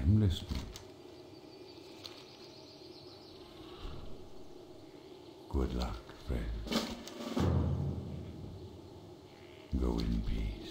am listening. Good luck, friend. Go in peace.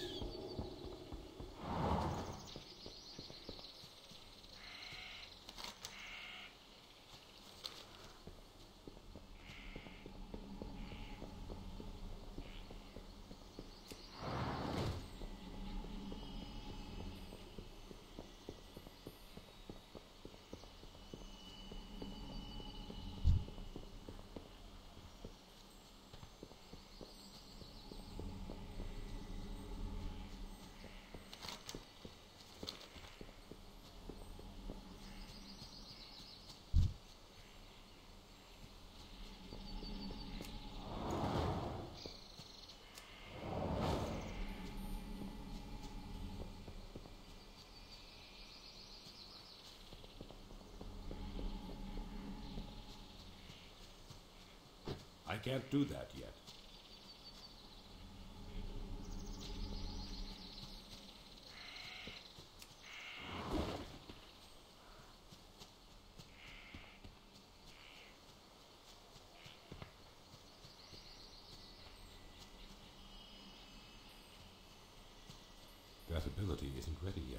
I can't do that yet. That ability isn't ready yet.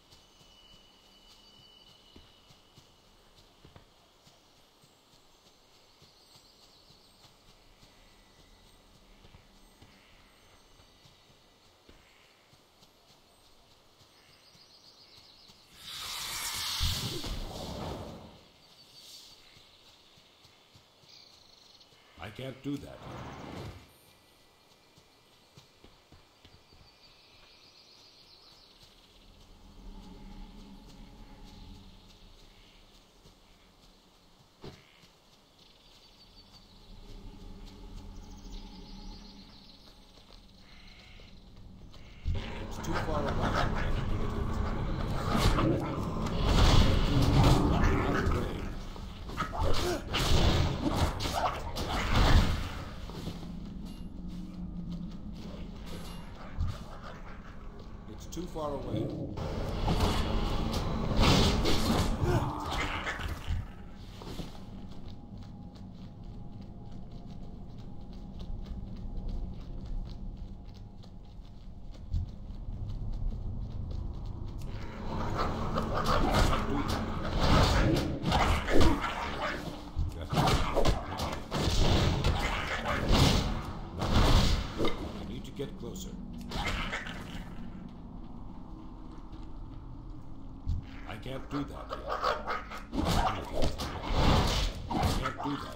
I can't do that yet. It's too far away. It's too far away. You need to get closer. I can't do that yet. I can't do that.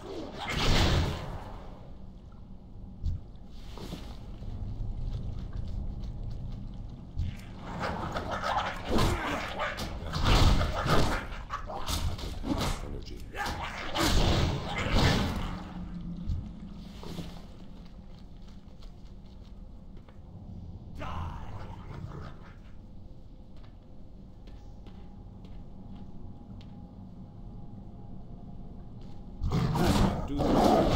Energy. Do that.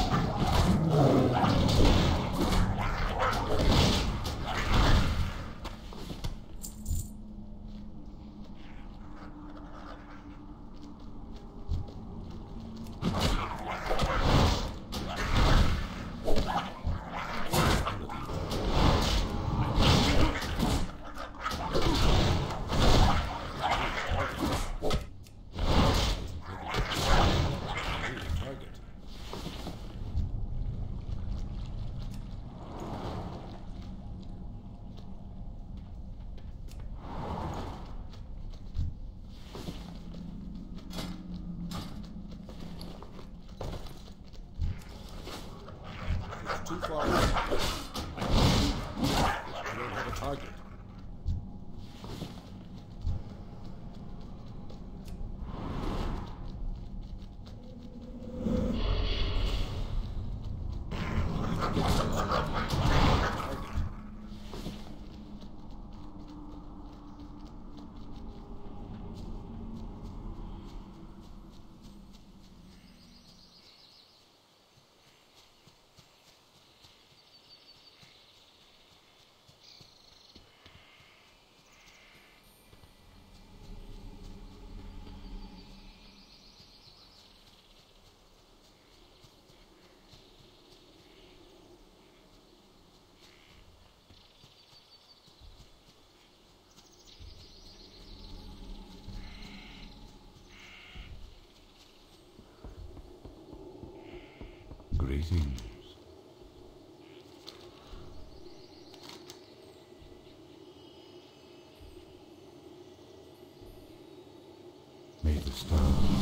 It's too far away. I don't have a target. Greetings. May the stars